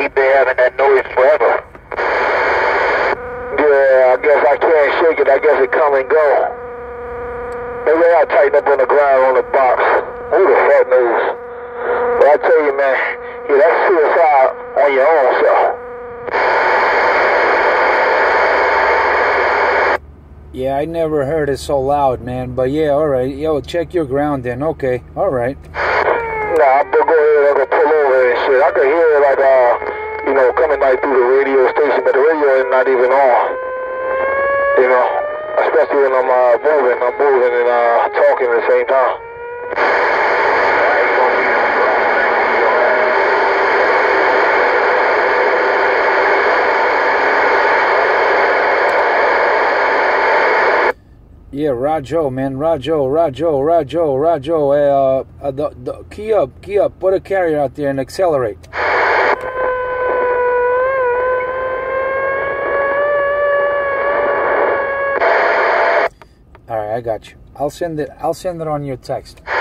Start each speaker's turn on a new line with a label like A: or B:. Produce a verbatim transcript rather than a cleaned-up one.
A: he been having that noise forever. Yeah, I guess I can't shake it. I guess it come and go. Maybe I'll tighten up on the ground on the box. Who the fuck knows? But I tell you, man, yeah, that's suicide on your own self.
B: Yeah, I never heard it so loud, man. But yeah, all right. Yo, check your ground then. Okay, all right.
A: Nah, I'm gonna go ahead and go pull over and shit. I could hear it like, uh, you know, coming like through the radio station, but the radio is not even on. You know, especially when I'm uh, moving, I'm moving and uh, talking at the same time.
B: Yeah, Rajo, man, Rajo, Rajo, Rajo, Rajo. Uh, uh, the, the, key up, key up. Put a carrier out there and accelerate. All right, I got you. I'll send it. I'll send it on your text.